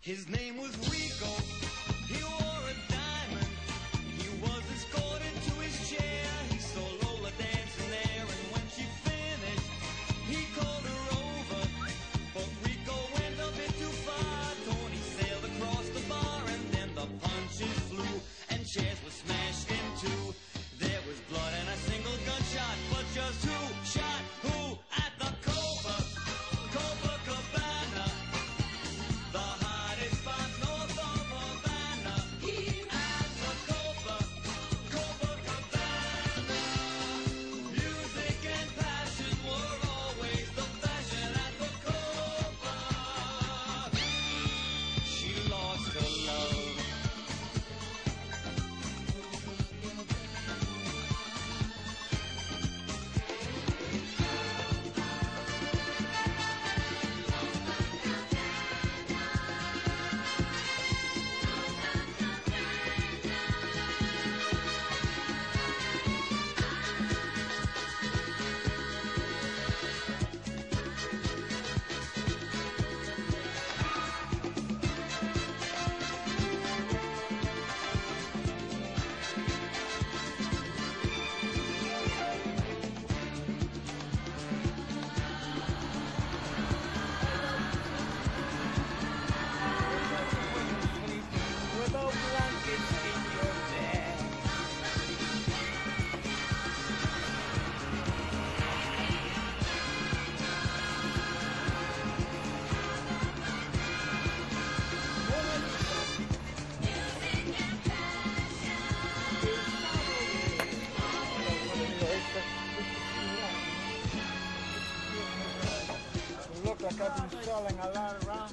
His name was Rico. He wore a diamond. He was escorted to his chair. He saw Lola dancing there, and when she finished, he called her over. But Rico went a bit too far. Tony sailed across the bar, and then the punches flew, and chairs were smashed in two. There was blood and a single gunshot, but just who shot who at the Copacabana? The hottest spot north of Havana. At the Copacabana. Music and passion were always the fashion at the Copa. She lost her love. Look like I've been selling a lot around.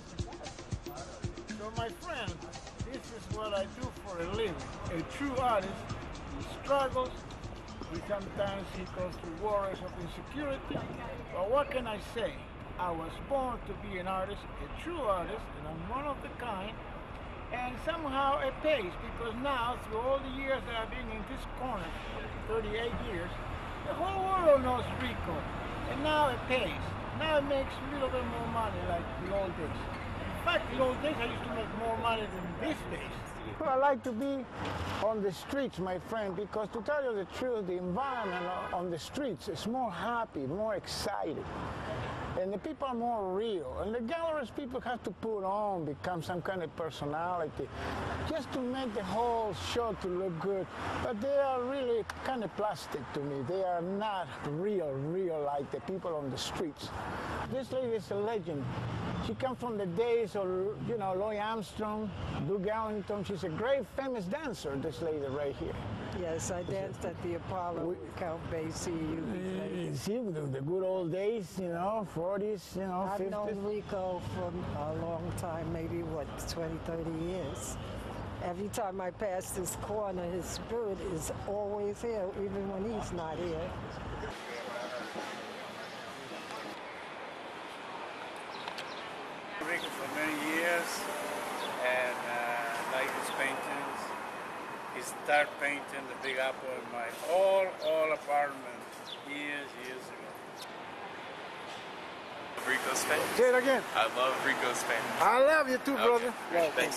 So my friend, this is what I do for a living. A true artist, he struggles, sometimes he goes through waters of insecurity. But what can I say? I was born to be an artist, a true artist, and I'm one of the kind. And somehow it pays, because now, through all the years that I've been in this corner, 38 years, the whole world knows Rico. And now it pays. Now it makes a little bit more money like the old days. In fact, the old days I used to make more money than these days. I like to be on the streets, my friend, because to tell you the truth, the environment on the streets is more happy, more excited. And the people are more real. And the galleries people have to put on, become some kind of personality, just to make the whole show to look good. But they are really kind of plastic to me. They are not real like the people on the streets. This lady is a legend. She comes from the days of, you know, Louis Armstrong, Mcdougal. She's a great famous dancer, this lady right here. Yes, I danced at the Apollo, Count Basie. See, the good old days, you know, 40s, you know, 50s. I've known Rico for a long time, maybe, what, 20, 30 years. Every time I pass this corner, his spirit is always here, even when he's not here. Rico for many years, and like his paintings. He started painting the Big Apple in my whole apartment years ago. Rico's paintings. Say it again. I love Rico's paintings. I love you too, brother. Okay. Thanks.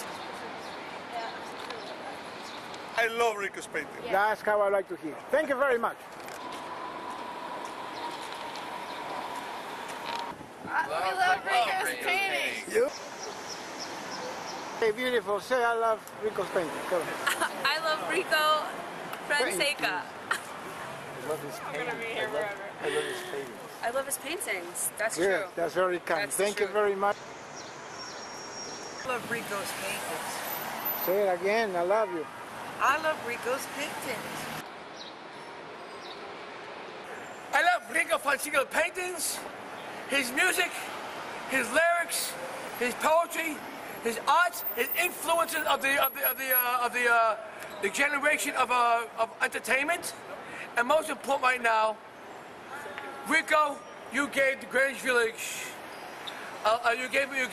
I love Rico's painting. Yeah. That's how I like to hear. Thank you very much. We love Rico's paintings. You? Hey, beautiful. Say I love Rico's painting. Come on. I love Rico Fonseca. I love his paintings. I'm gonna be here forever. I love his paintings. I love his paintings. That's Yeah, true. that's very kind. That's Thank you true. very much. I love Rico's paintings. Say it again. I love you. I love Rico's paintings. I love Rico Fonseca's paintings, his music, his lyrics, his poetry, his art, his influences of the generation of entertainment, and most important right now, Rico, you gave the Greenwich Village, you gave me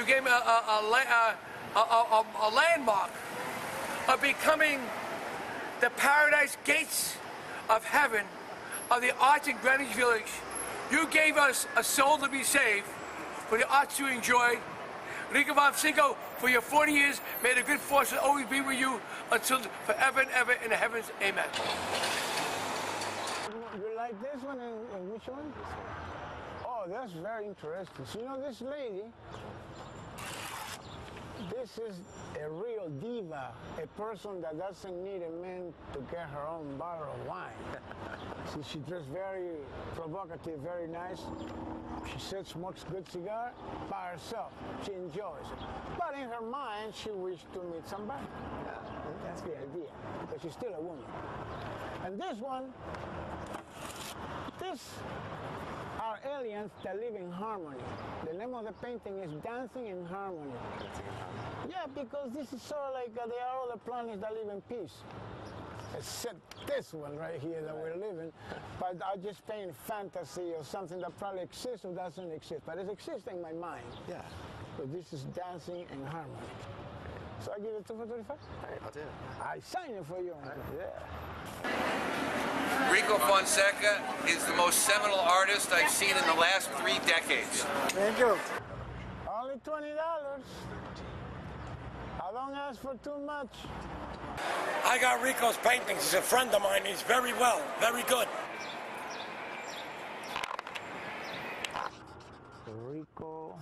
a landmark of becoming the paradise gates of heaven of the arts in Greenwich Village. You gave us a soul to be saved for the arts to enjoy. Rico Fonseca, for your 40 years, may the good fortune always be with you until forever and ever in the heavens. Amen. You like this one and which one? Oh, that's very interesting. So, you know, this lady, this is a real diva, a person that doesn't need a man to get her own bottle of wine. See, she dressed very provocative, very nice. She said smokes good cigar by herself. She enjoys it. But in her mind, she wished to meet somebody. That's the idea, because she's still a woman. And this one, these are aliens that live in harmony. The name of the painting is Dancing in Harmony. Yeah, because this is sort of like there are other planets that live in peace. Except this one right here that we're living. But I just paint fantasy or something that probably exists or doesn't exist. But it exists in my mind. Yeah. So this is Dancing in Harmony. So I give it 2 for 25? All right, I'll do it. I sign it for you. Yeah. Rico Fonseca is the most seminal artist I've seen in the last 3 decades. Thank you. Only $20. I don't ask for too much. I got Rico's paintings. He's a friend of mine. He's very well, very good. Rico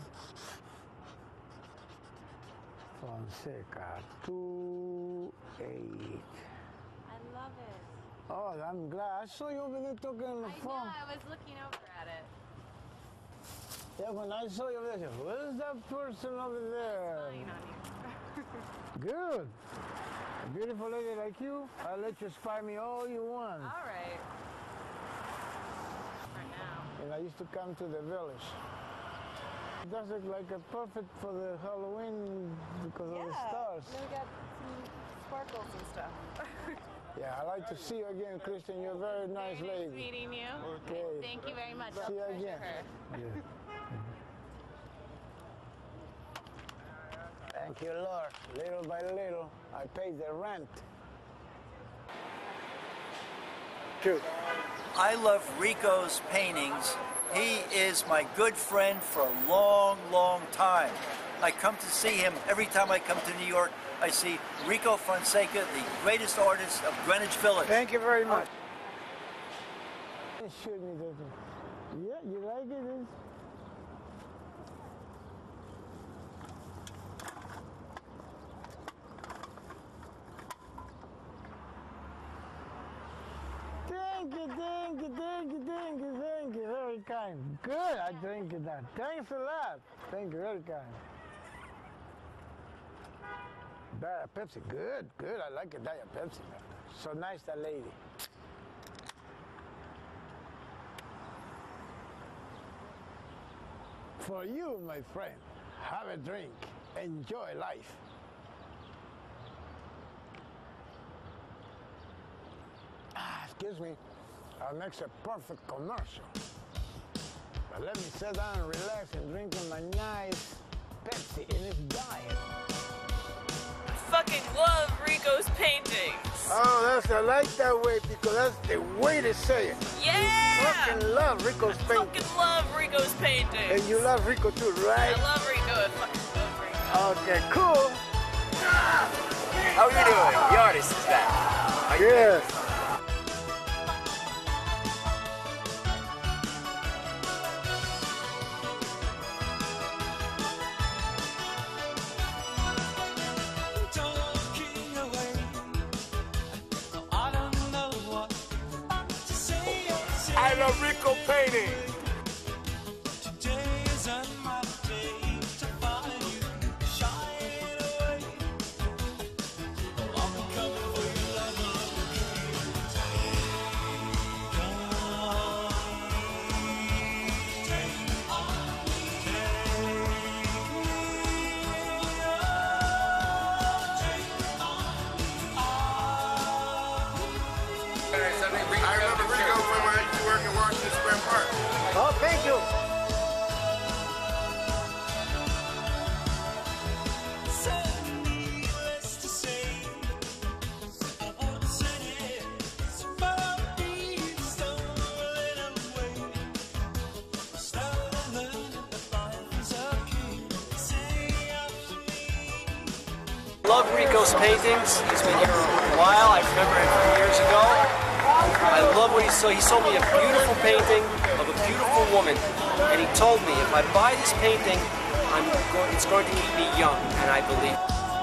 Fonseca, 2-8. I love it. Oh, I'm glad. I saw you over there talking on the phone. I know, I was looking over at it. Yeah, when I saw you over there, I said, where's that person over there? Spying on you. Good. A beautiful lady like you, I'll let you spy me all you want. All right. For now. And I used to come to the village. It does look like a perfect for the Halloween because of the stars. Yeah, we got some sparkles and stuff. Yeah, I'd like to see you again, Kristen. You're a very nice lady. Nice meeting you. Okay. Thank you very much. See you I'll again. treasure her. Yeah. Thank you, Lord. Little by little, I paid the rent. Shoot. I love Rico's paintings. He is my good friend for a long, long time. I come to see him every time I come to New York. I see Rico Fonseca, the greatest artist of Greenwich Village. Thank you very much. Shoot me, doesn't it? Yeah, you like it? Thank you, thank you, thank you, thank you, thank you. Very kind. Good, I drink it that. Thanks a lot. Thank you, very kind. Diet Pepsi, good, good. I like it, Diet Pepsi, man. So nice, that lady. For you, my friend, have a drink. Enjoy life. Excuse me, that makes a perfect commercial. But let me sit down and relax and drink my nice Pepsi in its diet. I fucking love Rico's paintings. Oh, I like that way because that's the way to say it. Yeah! You fucking love Rico's paintings. I fucking love Rico's paintings. And you love Rico too, right? I love Rico. I fucking love Rico. Okay, cool. How are you doing? The artist is back. Yes. I love Rico painting. I remember Rico when I used to work in Washington Square Park. love Rico's paintings. He's been here a while. I remember him from years ago. I love what he saw. He sold me a beautiful painting of a beautiful woman, and he told me if I buy this painting, it's going to keep me young, and I believe.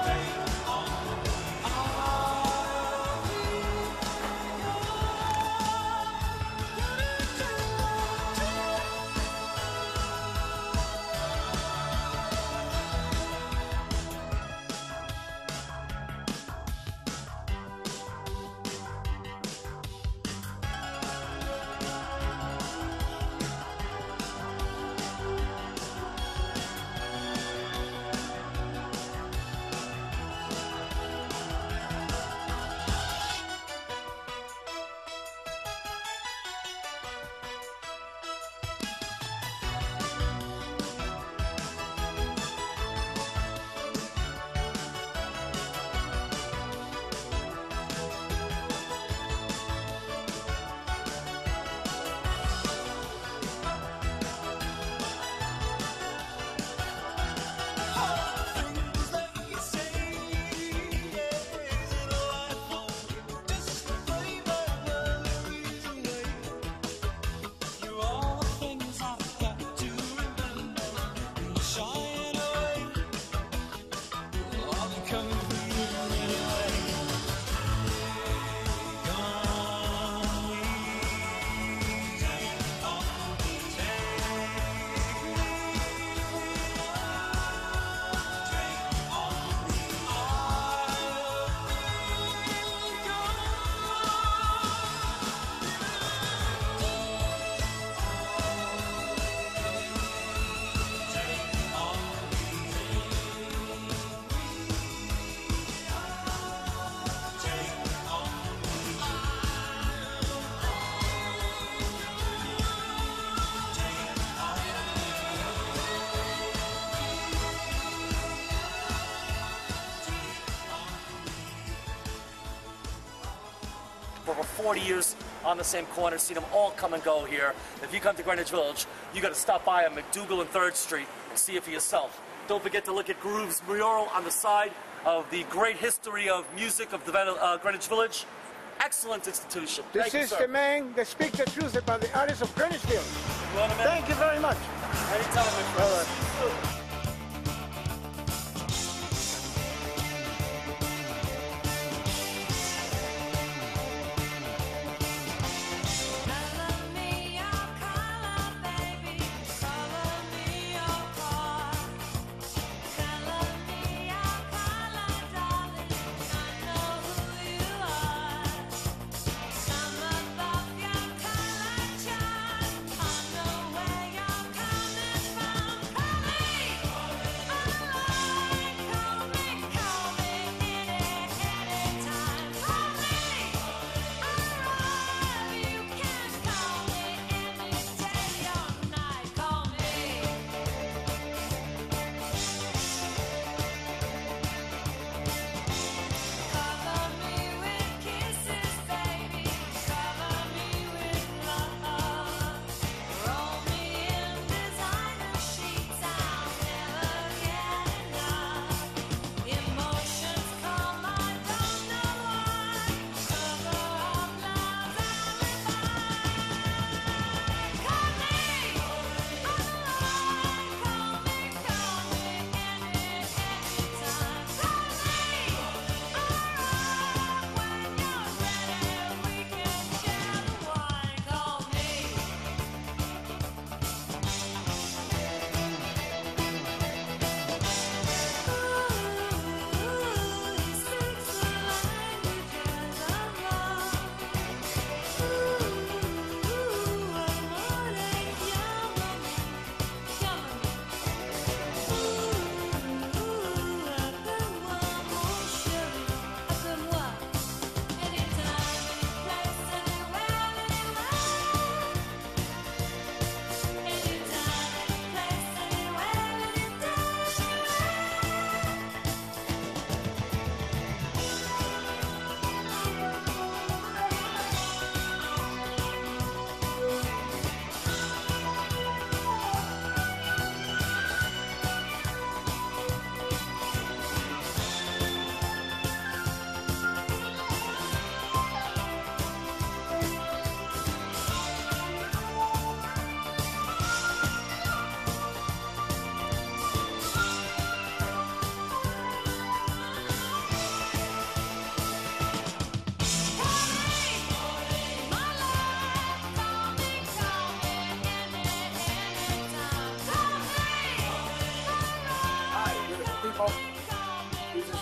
For over 40 years on the same corner, seen them all come and go here. If you come to Greenwich Village, you got to stop by on Mcdougal and 3rd Street and see it for yourself. Don't forget to look at Groove's mural on the side of the great history of music of the Greenwich Village. Excellent institution. This is the man that speaks the truth about the artists of Greenwich Village. Thank you very much. Anytime, my brother.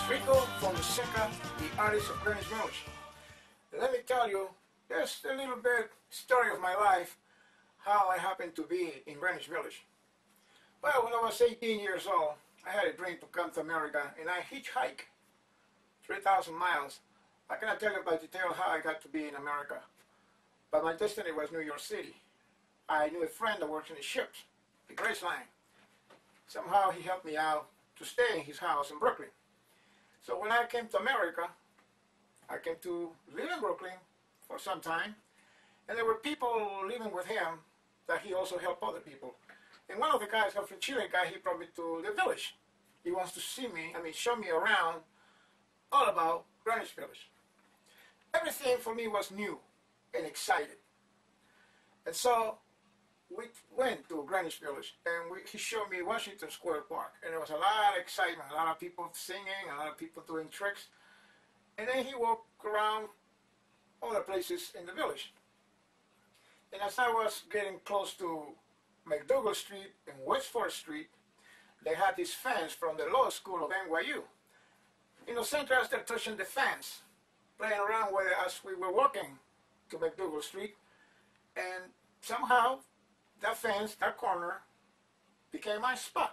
Rico Fonseca, the artist of Greenwich Village. Let me tell you just a little bit story of my life, how I happened to be in Greenwich Village. Well, when I was 18 years old, I had a dream to come to America, and I hitchhiked 3,000 miles. I cannot tell you by detail how I got to be in America, but my destiny was New York City. I knew a friend that works in the ships, the Grace Line. Somehow he helped me out to stay in his house in Brooklyn. So when I came to America, I came to live in Brooklyn for some time, and there were people living with him that he also helped other people. And one of the guys, a Chile guy, he brought me to the village. He wants to see me, show me around all about Greenwich Village. Everything for me was new and excited. And so we went to Greenwich Village, and he showed me Washington Square Park. And there was a lot of excitement, a lot of people singing, a lot of people doing tricks. And then he walked around other places in the village. And as I was getting close to Mcdougal Street and West 4th Street, they had this fence from the law school of NYU. Innocent as they're touching the fence, playing around with it as we were walking to Mcdougal Street. And somehow, that fence, that corner, became my spot.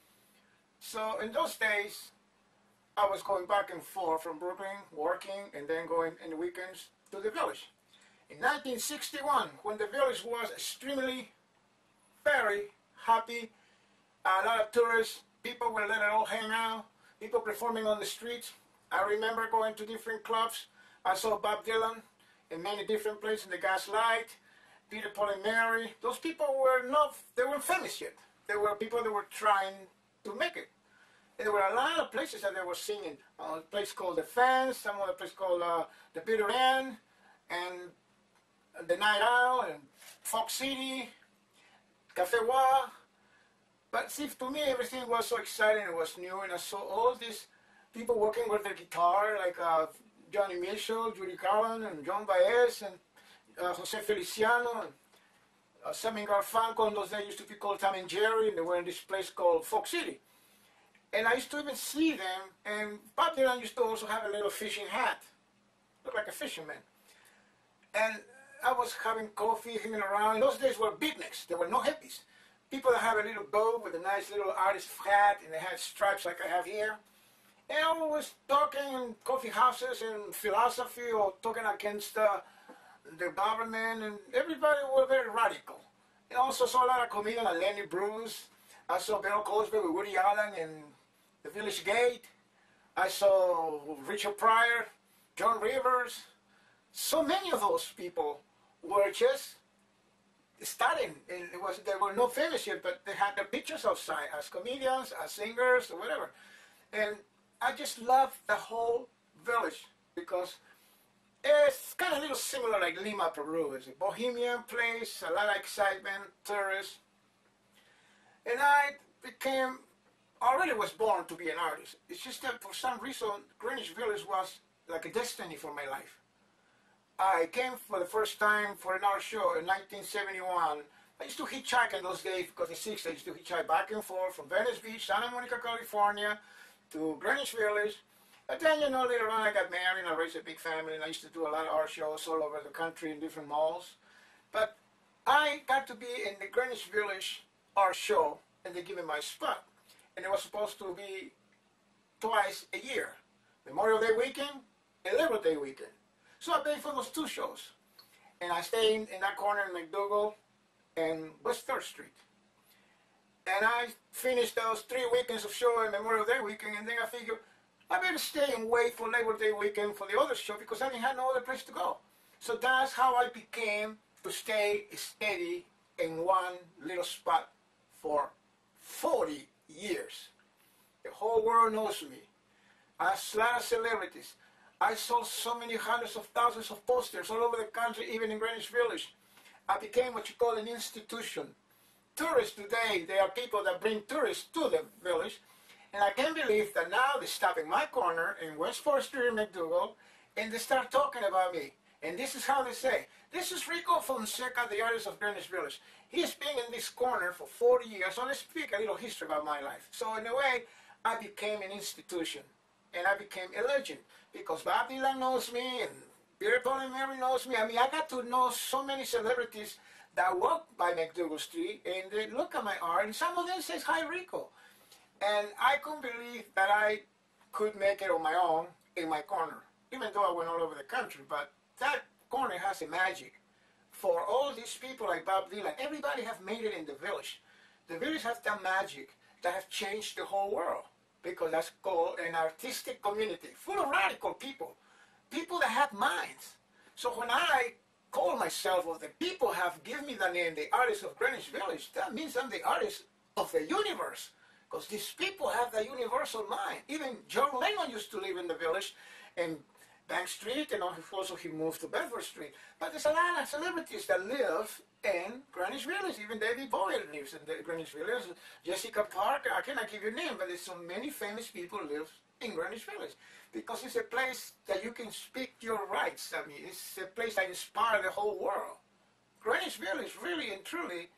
So in those days, I was going back and forth from Brooklyn, working, and then going in the weekends to the village. In 1961, when the village was extremely, very happy, a lot of tourists, people were letting it all hang out, people performing on the streets. I remember going to different clubs. I saw Bob Dylan in many different places, in the Gaslight, Peter, Paul, and Mary. Those people were not, they weren't famous yet. They were people that were trying to make it. And there were a lot of places that they were singing. A place called The Fence, some other place called The Bitter End, and The Night Owl, and Fox City, Cafe Wa. But see, to me, everything was so exciting, it was new, and I saw all these people working with their guitar, like Johnny Mitchell, Judy Garland, and John Baez, and Jose Feliciano, and Sammy Garfunkel. In those days used to be called Tom and Jerry, and they were in this place called Fox City. And I used to even see them, and Bob Dylan used to also have a little fishing hat, looked like a fisherman. And I was having coffee, hanging around. In those days were beatniks, there were no hippies. People that have a little boat with a nice little artist hat, and they had stripes like I have here. And I was talking in coffee houses and philosophy, or talking against the government, and everybody was very radical. And also saw a lot of comedians like Lenny Bruce. I saw Bill Cosby with Woody Allen in The Village Gate. I saw Richard Pryor, John Rivers. So many of those people were just starting, and they were not famous yet, but they had their pictures outside as comedians, as singers, or whatever. And I just loved the whole village because it's kind of a little similar like Lima, Peru. It's a bohemian place, a lot of excitement, tourists. And I already was born to be an artist. It's just that for some reason, Greenwich Village was like a destiny for my life. I came for the first time for an art show in 1971. I used to hitchhike in those days because in the 60s I used to hitchhike back and forth from Venice Beach, Santa Monica, California, to Greenwich Village. But then, later on I got married and I raised a big family, and I used to do a lot of art shows all over the country in different malls. But I got to be in the Greenwich Village art show, and they gave me my spot. And it was supposed to be twice a year, Memorial Day weekend and Labor Day weekend. So I paid for those two shows. And I stayed in that corner in Mcdougal and West 3rd Street. And I finished those 3 weekends of show in Memorial Day weekend, and then I figured, I better stay and wait for Labor Day weekend for the other show because I didn't have no other place to go. So that's how I became to stay steady in one little spot for 40 years. The whole world knows me. I saw a lot of celebrities. I sold so many hundreds of thousands of posters all over the country, even in Greenwich Village. I became what you call an institution. Tourists today, they are people that bring tourists to the village. And I can't believe that now they stop in my corner in West 4th Street in Mcdougal, and they start talking about me. And this is how they say, this is Rico Fonseca, the artist of Greenwich Village. He's been in this corner for 40 years, so let's speak a little history about my life. So in a way, I became an institution. and I became a legend because Bob Dylan knows me and Peter, Paul, and Mary knows me. I mean, I got to know so many celebrities that walk by Mcdougal Street and they look at my art, and some of them says, "Hi, Rico." And I couldn't believe that I could make it on my own in my corner, even though I went all over the country. But that corner has a magic for all these people like Bob Dylan. Everybody have made it in the village. The village has that magic that have changed the whole world, because that's called an artistic community full of radical people, people that have minds. So when I call myself, or the people have given me the name, the artist of Greenwich Village, that means I'm the artist of the universe, because these people have the universal mind. Even John Lennon used to live in the village, in Bank Street, and also he moved to Bedford Street. But there's a lot of celebrities that live in Greenwich Village. Even David Bowie lives in the Greenwich Village. Jessica Parker, I cannot give you a name, but there's so many famous people live in Greenwich Village, because it's a place that you can speak your rights. I mean, it's a place that inspires the whole world. Greenwich Village really and truly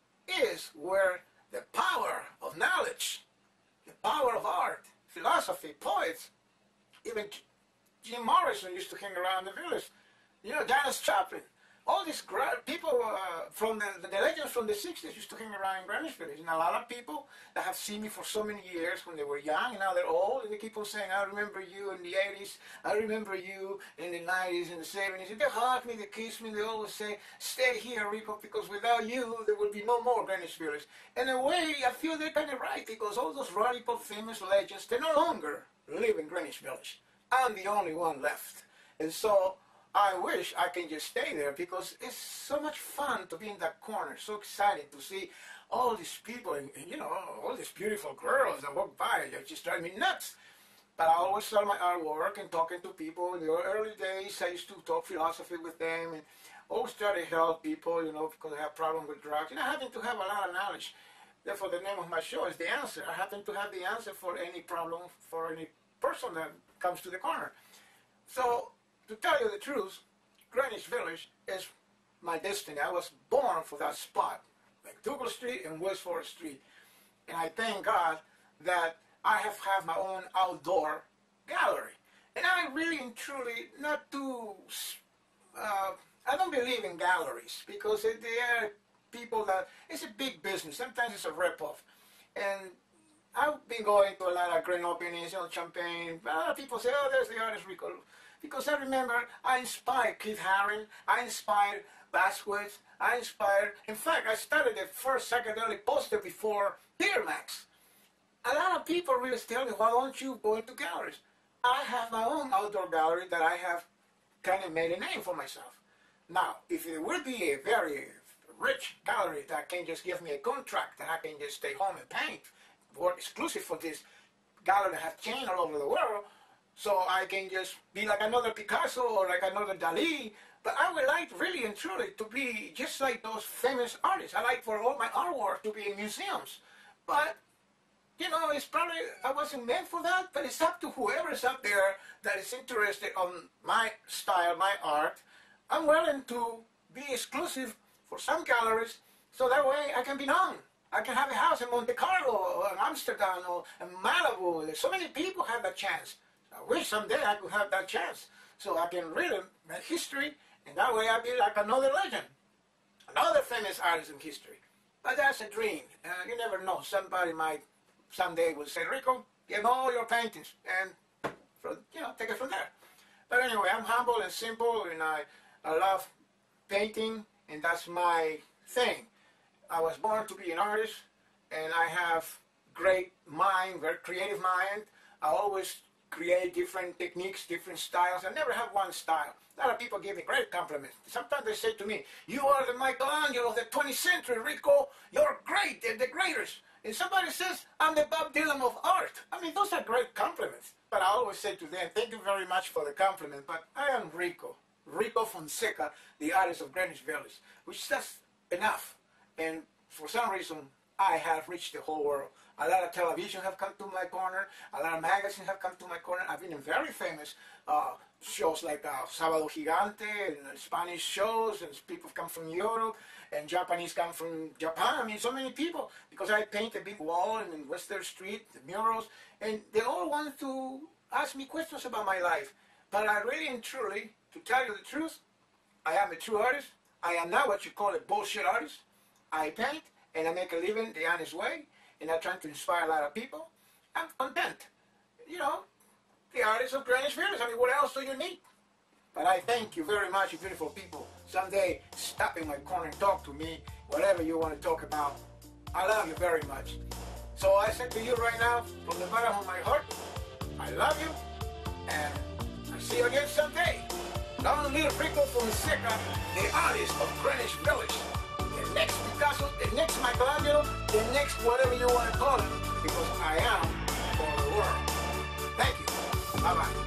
is where the power of knowledge, the power of art, philosophy, poets, even Jim Morrison used to hang around the village. You know, Janis Joplin. All these people from the legends from the 60s used to hang around in Greenwich Village. And a lot of people that have seen me for so many years when they were young, and now they're old, and they keep on saying, "I remember you in the 80s, I remember you in the 90s, in the 70s. And they hug me, they kiss me, they always say, "Stay here, Rico, because without you, there will be no more Greenwich Village." In a way, I feel they're kind of right, because all those radical, famous legends, they no longer live in Greenwich Village. I'm the only one left. And so I wish I can just stay there, because it's so much fun to be in that corner, so excited to see all these people, and you know, all these beautiful girls that walk by. They just drive me nuts. But I always sell my artwork and talking to people. In the early days, I used to talk philosophy with them and always try to help people, you know, because they have problems with drugs. And I happen to have a lot of knowledge. Therefore, the name of my show is The Answer. I happen to have the answer for any problem, for any person that comes to the corner. So, to tell you the truth, Greenwich Village is my destiny. I was born for that spot, Mcdougal Street and West Forest Street. And I thank God that I have my own outdoor gallery. And I really and truly not to, I don't believe in galleries, because they are people that, it's a big business. Sometimes it's a rip-off. And I've been going to a lot of grand openings, you know, Champagne. A lot of people say, "Oh, there's the artist Rico." Because I remember I inspired Keith Haring, I inspired Vasquez, I inspired, in fact, I started the first psychedelic poster before Peter Max. A lot of people really tell me, "Why don't you go into galleries?" I have my own outdoor gallery that I have kind of made a name for myself. Now, if it would be a very rich gallery that can just give me a contract and I can just stay home and paint, work exclusive for this gallery that have chain all over the world, so I can just be like another Picasso or like another Dali. But I would like really and truly to be just like those famous artists. I like for all my artwork to be in museums. But, you know, it's probably, I wasn't meant for that, but it's up to whoever is up there that is interested on my style, my art. I'm willing to be exclusive for some galleries, so that way I can be known. I can have a house in Monte Carlo or in Amsterdam or in Malibu. So many people have that chance. I wish someday I could have that chance, so I can really make history, and that way I'll be like another legend, another famous artist in history. But that's a dream. You never know. Somebody might someday will say, "Rico, give all your paintings," and you know, take it from there. But anyway, I'm humble and simple, and I love painting, and that's my thing. I was born to be an artist, and I have great mind, very creative mind. I always create different techniques, different styles. I never have one style. A lot of people give me great compliments. Sometimes they say to me, "You are the Michelangelo of the 20th century, Rico. You're great, they're the greatest." And somebody says, "I'm the Bob Dylan of art." I mean, those are great compliments. But I always say to them, "Thank you very much for the compliment, but I am Rico. Rico Fonseca, the artist of Greenwich Village," which is enough. And for some reason, I have reached the whole world. A lot of television have come to my corner. A lot of magazines have come to my corner. I've been in very famous shows like Sábado Gigante and Spanish shows, and people come from Europe, and Japanese come from Japan. I mean, so many people, because I paint a big wall in Western Street, the murals, and they all want to ask me questions about my life. But I really and truly, to tell you the truth, I am a true artist. I am not what you call a bullshit artist. I paint and I make a living the honest way, and I'm trying to inspire a lot of people. I'm content. You know, the artist of Greenwich Village. I mean, what else do you need? But I thank you very much, you beautiful people. Someday, stop in my corner and talk to me, whatever you want to talk about. I love you very much. So I say to you right now, from the bottom of my heart, I love you, and I'll see you again someday. Long live Rico Fonseca, the artist of Greenwich Village. The next Picasso, the next Mcdougal, the next whatever you want to call it, because I am for the world. Thank you. Bye-bye.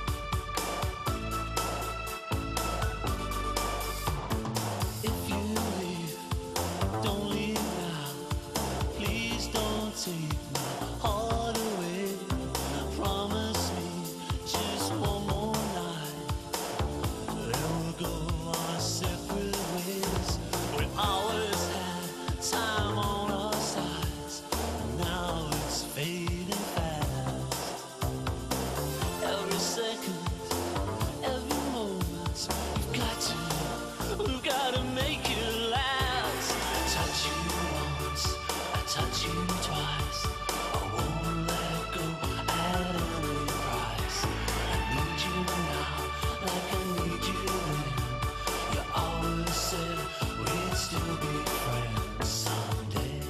Take my heart away. Promise me just one more night. Then we'll go our separate ways. We always had time on our sides. Now it's fading fast. Every second, every moment, we've got to make it last. Touch you once, I touch you twice. I won't let go at any price. I need you now, like I need you then. You always said we'd still be friends someday.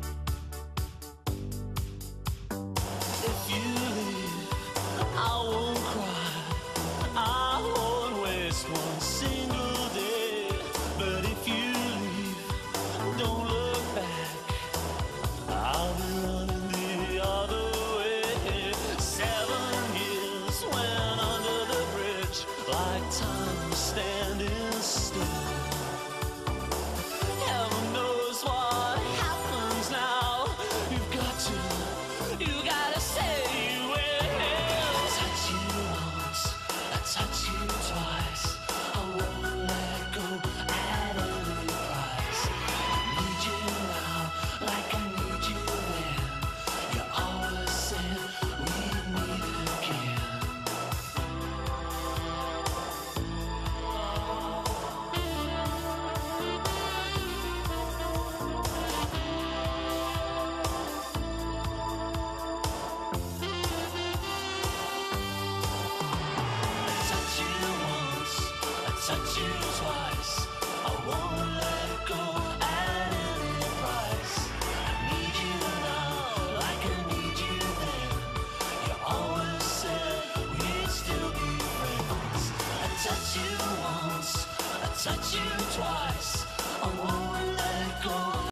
If you leave, I won't cry. I won't waste one single day. But if you leave, don't look back. I'll be running the other way. 7 years went under the bridge, like time standing still. Heaven knows what happens now. You gotta say you will. Touch you once, I touch you twice. I won't let go at any price. I need you now, like I need you then. You always said we'd meet again. I touch you once, I touch you twice. I won't let go at any price. I need you now, like I need you then. You always said we'd still be friends. I touch you once, I touch you twice. I won't let go